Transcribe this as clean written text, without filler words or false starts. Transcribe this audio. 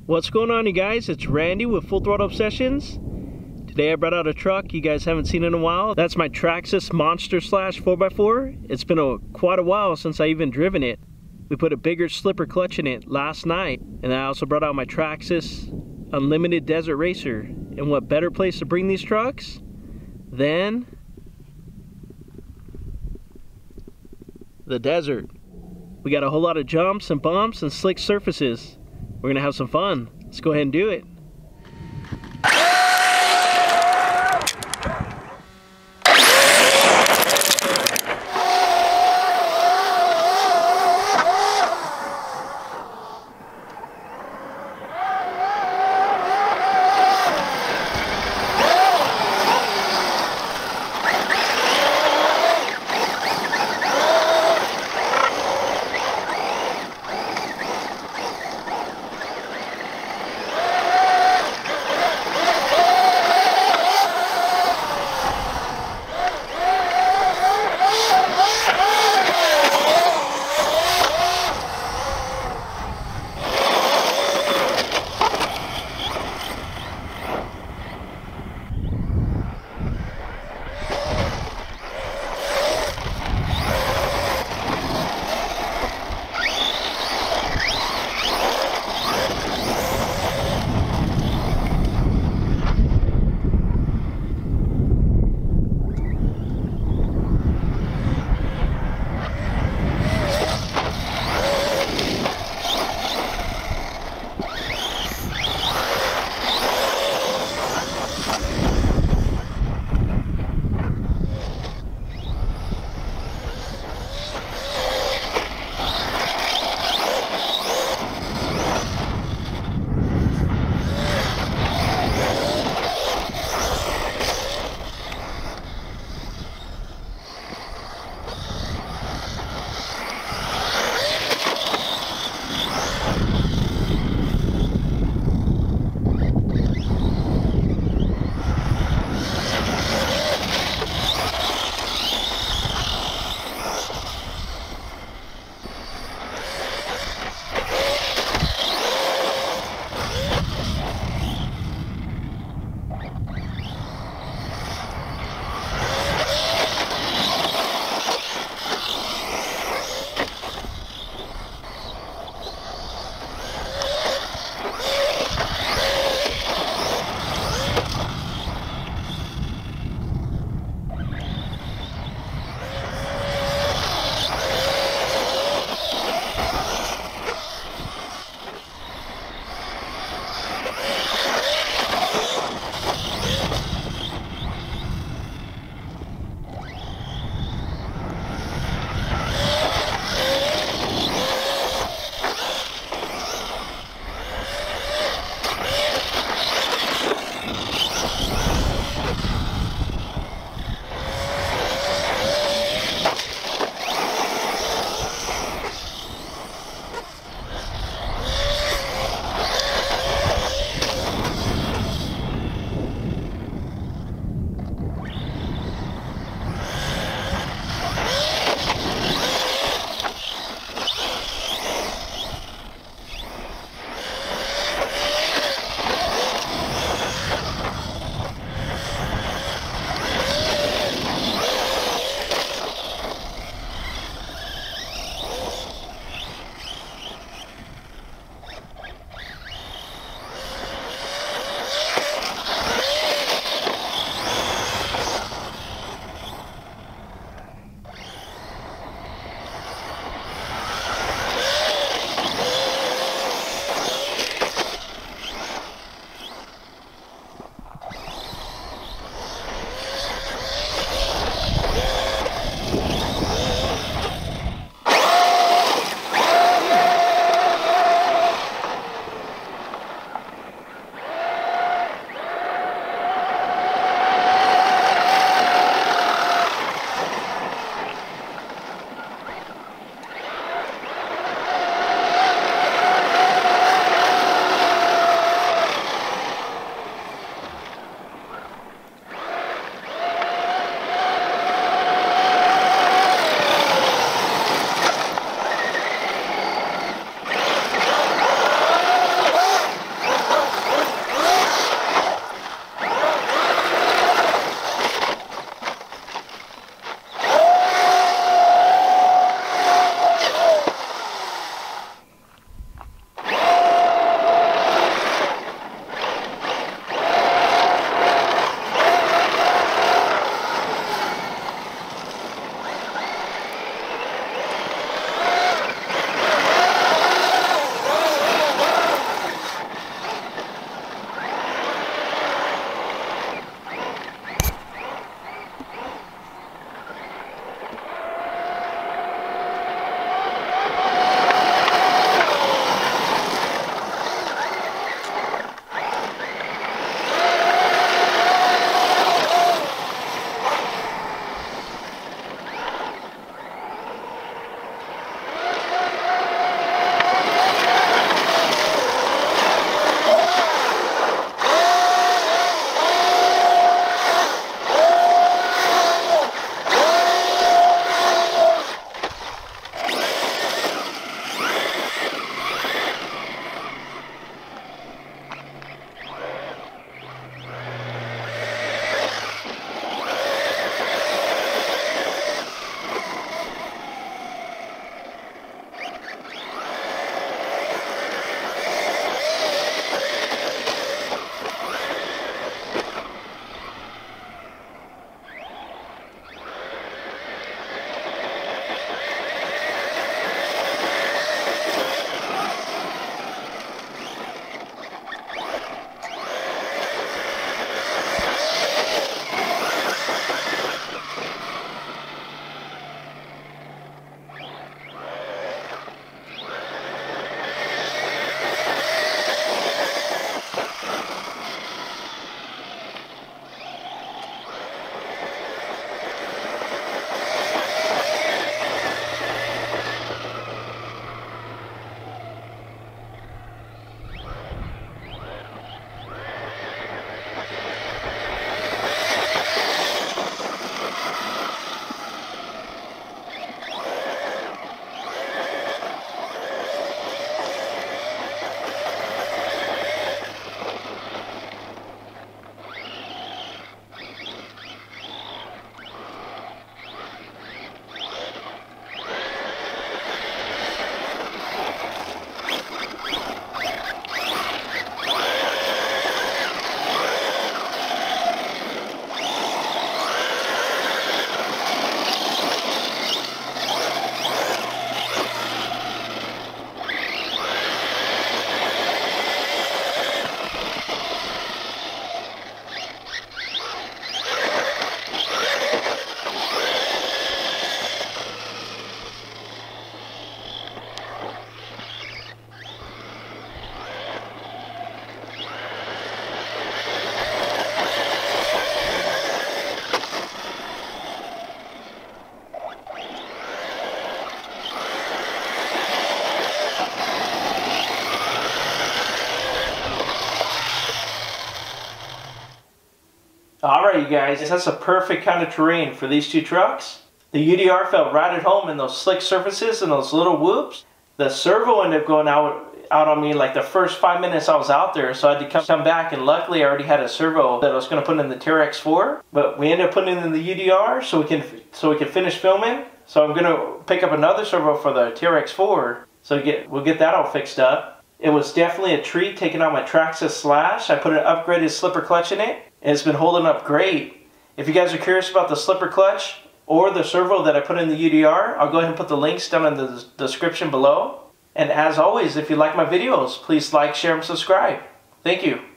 What's going on, you guys? It's Randy with Full Throttle Obsessions. Today I brought out a truck you guys haven't seen in a while. That's my Traxxas Monster Slash 4x4. It's been quite a while since I even driven it. We put a bigger slipper clutch in it last night, and I also brought out my Traxxas Unlimited Desert Racer. And what better place to bring these trucks than the desert. We got a whole lot of jumps and bumps and slick surfaces. We're gonna have some fun. Let's go ahead and do it. Alright you guys, that's a perfect kind of terrain for these two trucks. The UDR felt right at home in those slick surfaces and those little whoops. The servo ended up going out on me like the first 5 minutes I was out there, so I had to come back, and luckily I already had a servo that I was going to put in the TRX4, but we ended up putting it in the UDR so we can finish filming. So I'm going to pick up another servo for the TRX4, so we'll get that all fixed up. It was definitely a treat taking out my Traxxas Slash. I put an upgraded slipper clutch in it, and it's been holding up great. If you guys are curious about the slipper clutch or the servo that I put in the UDR, I'll go ahead and put the links down in the description below. And as always, if you like my videos, please like, share, and subscribe. Thank you.